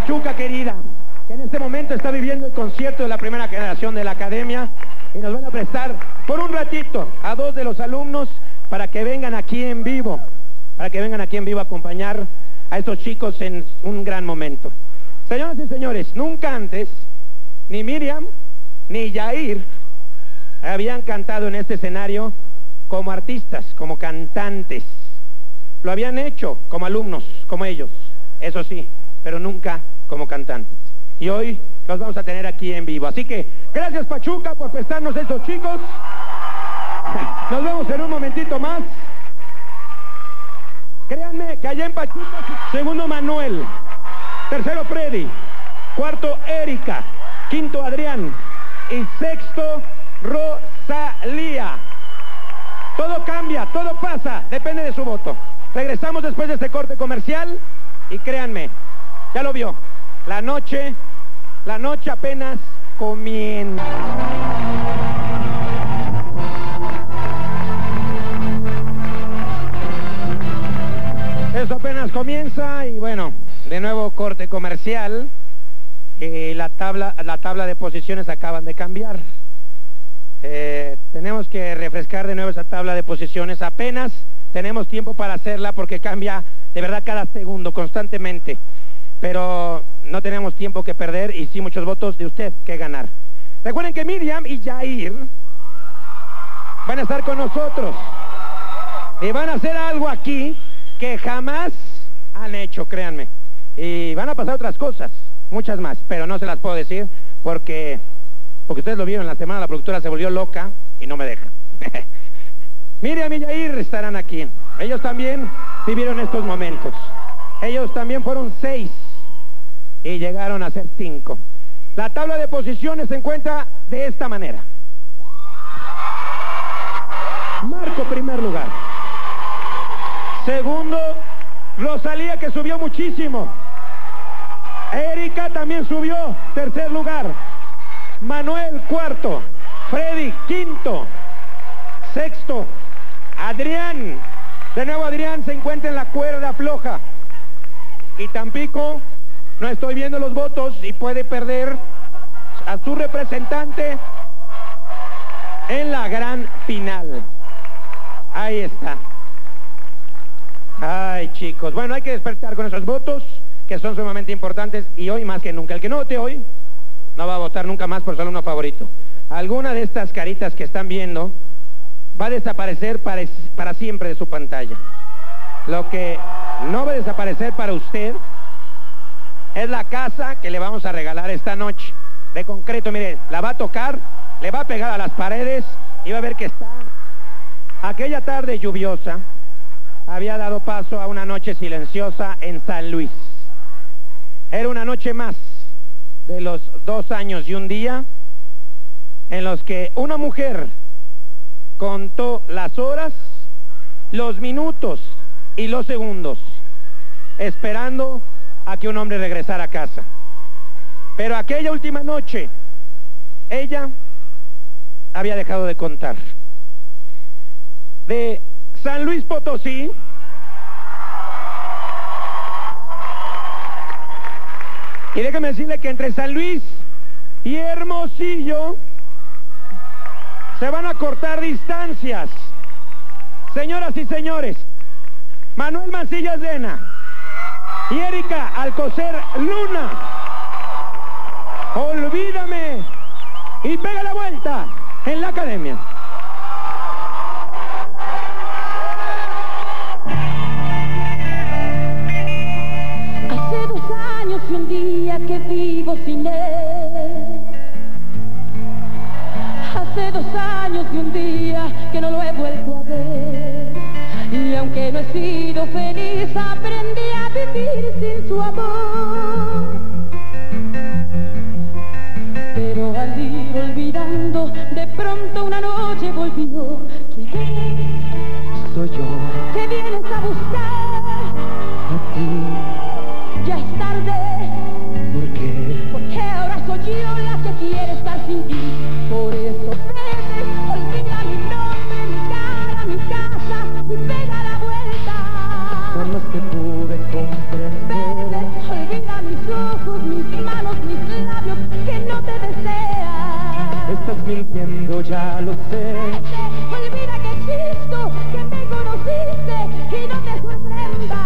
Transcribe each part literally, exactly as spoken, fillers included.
Pachuca querida, que en este momento está viviendo el concierto de la primera generación de la academia, y nos van a prestar por un ratito a dos de los alumnos para que vengan aquí en vivo, para que vengan aquí en vivo a acompañar a estos chicos en un gran momento. Señoras y señores, nunca antes, ni Miriam, ni Yair habían cantado en este escenario como artistas, como cantantes. Lo habían hecho como alumnos, como ellos, eso sí, pero nunca como cantantes. Y hoy los vamos a tener aquí en vivo. Así que, gracias Pachuca por prestarnos estos chicos. Nos vemos en un momentito más. Créanme que allá en Pachuca, segundo Manuel, tercero Freddy, cuarto Erika, quinto Adrián y sexto Rosalía. Todo cambia, todo pasa, depende de su voto. Regresamos después de este corte comercial y créanme, ya lo vio, la noche, la noche apenas comienza. Eso apenas comienza y bueno, de nuevo corte comercial. Eh, la tabla, la tabla de posiciones acaban de cambiar. Eh, tenemos que refrescar de nuevo esa tabla de posiciones. Apenas tenemos tiempo para hacerla porque cambia de verdad cada segundo, constantemente. Pero no tenemos tiempo que perder y sí muchos votos de usted que ganar. Recuerden que Miriam y Yair van a estar con nosotros y van a hacer algo aquí que jamás han hecho, créanme. Y van a pasar otras cosas, muchas más, pero no se las puedo decir porque, porque ustedes lo vieron la semana, la productora se volvió loca y no me deja. Miriam y Yair estarán aquí. Ellos también vivieron estos momentos. Ellos también fueron seis y llegaron a ser cinco. La tabla de posiciones se encuentra de esta manera. Marco, primer lugar. Segundo, Rosalía, que subió muchísimo. Erika también subió, tercer lugar. Manuel, cuarto. Freddy, quinto. Sexto, Adrián. De nuevo Adrián se encuentra en la cuerda floja. Y Tampico, no estoy viendo los votos y puede perder a su representante en la gran final. Ahí está. Ay, chicos, bueno, hay que despertar con esos votos que son sumamente importantes y hoy más que nunca. El que no vote hoy no va a votar nunca más por su alumno favorito. Alguna de estas caritas que están viendo va a desaparecer para, para siempre de su pantalla. Lo que no va a desaparecer para usted es la casa que le vamos a regalar esta noche. De concreto, mire, la va a tocar, le va a pegar a las paredes y va a ver que está. Aquella tarde lluviosa había dado paso a una noche silenciosa en San Luis. Era una noche más de los dos años y un día en los que una mujer contó las horas, los minutos y los segundos esperando a que un hombre regresara a casa. Pero aquella última noche ella había dejado de contar. De San Luis Potosí y déjame decirle que entre San Luis y Hermosillo se van a cortar distancias. Señoras y señores, Manuel Mancillas Dena y Erika Alcocer Luna, Olvídame y Pega la Vuelta en la academia. Hace dos años y un día que vivo sin él. Hace dos años y un día que no lo he vuelto a ver. Y aunque no he sido feliz, aprendí a vivir sin su amor. Pero al ir olvidando, de pronto una noche volvió. ¿Quién es? Soy yo. ¿Qué vienes a buscar? A ti. Ya es tarde. ¿Por qué? Porque ahora soy yo la que quiere estar sin ti. Por eso vete, olvida mi nombre, mi cara, mi casa y pega la vuelta. Jamás te pude comprender. Vete, olvida mis ojos, mis manos, mis labios, que no te desean. Estás mintiendo, ya lo sé. Olvida que existo, que me conociste y no te sorprenda.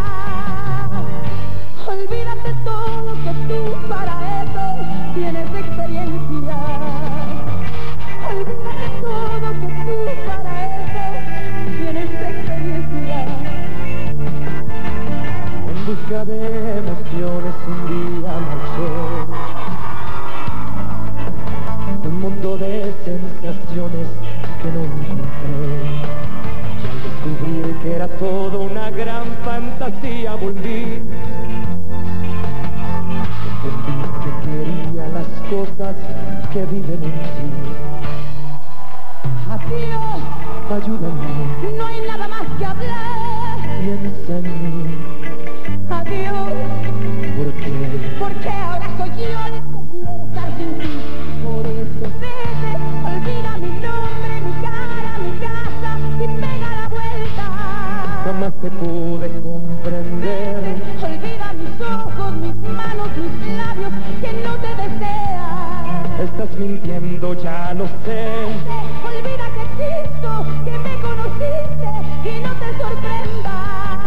Olvídate todo, que tú para eso tienes experiencia. Olvídate todo, que tú para eso tienes experiencia. En busca de emociones un día marché. Un mundo de sensaciones que no encontré. Y al descubrir que era todo una gran fantasía volví. Entendí que quería las cosas que viven en ti. Adiós, Ayúdame, no hay nada más que hablar. piensa en mí. Adiós, ¿Por qué? porque ahora soy yo la que quiere estar sin ti. Por eso vete, olvida mi nombre, mi cara, mi casa y pega la vuelta. Jamás te pude comprender. Olvida mis ojos, mis manos, mis labios, que no te desean. Estás mintiendo, ya lo sé. Olvida que existo, que me conociste y no te sorprenda.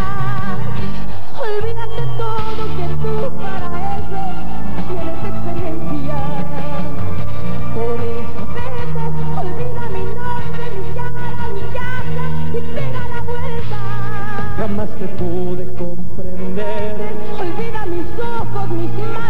Olvídate todo, que tú para eso tienes experiencia. Por eso vete, olvida mi nombre, mi cara, mi casa y pega la vuelta. Jamás te pude comprender. Olvida mis ojos, mis manos.